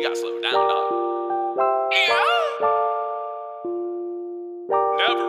gotta slow down, dog. Yeah. Never.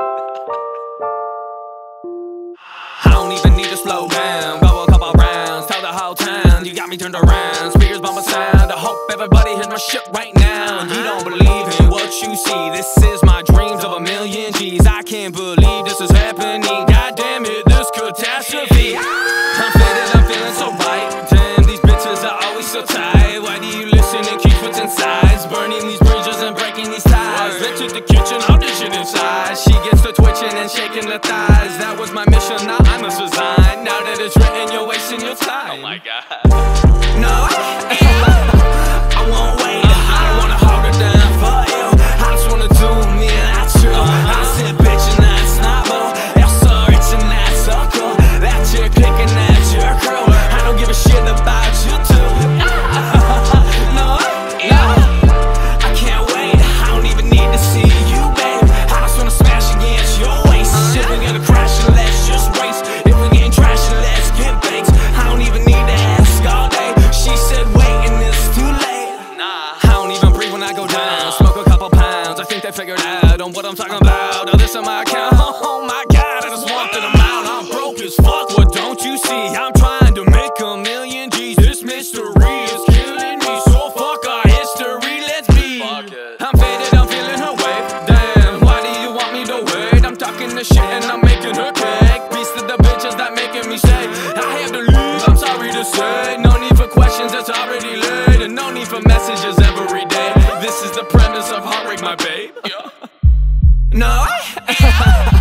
I don't even need to slow down. Go a couple rounds, tell the whole town you got me turned around. Speakers bump a sound. I hope everybody hears my shit right now. You don't believe in what you see. This is my dreams of a million G's. I can't believe this is happening. Goddamnit, this catastrophe. I'm faded, I'm feeling so right. Damn, these bitches are always so tight. Why do you listen and keep what's inside? Burning these bridges and breaking these ties. Let's hit the kitchen, all this shit inside. She gets to twitching and shaking the thighs. That was my mission, now I must resign. Now that it's written, you're wasting your time. Oh my god. No, I won't wait. I don't wanna hold it down for you. I just wanna do me, that's true. I said bitch and that's not more. You're so rich and that's so cool. That you're clicking, that's your crew. I don't give a shit about you too. No, I can't wait. I don't even need to see you, babe. I just wanna smash against your waist. If we're gonna crash and let's just race. If we're getting trash and let's get baked. I don't even need to ask all day. She said wait and it's too late. Nah, I don't even breathe when I go down. Smoke a couple pounds, I think they figured out on what I'm talking about. Oh, this on my account. Oh my god, I just want the amount. I'm broke as fuck, what don't you see? I'm trying to make a million G's. This mystery is killing me, so fuck our history, let's be. I'm faded, I'm feeling her wave. Damn, why do you want me to wait? I'm talking the shit and I'm making her cake. Piece of the bitches that making me stay. I have to leave, I'm sorry to say. No need for questions, it's already late. And no need for messages every day. This is the premise of Heartbreak, my babe. No,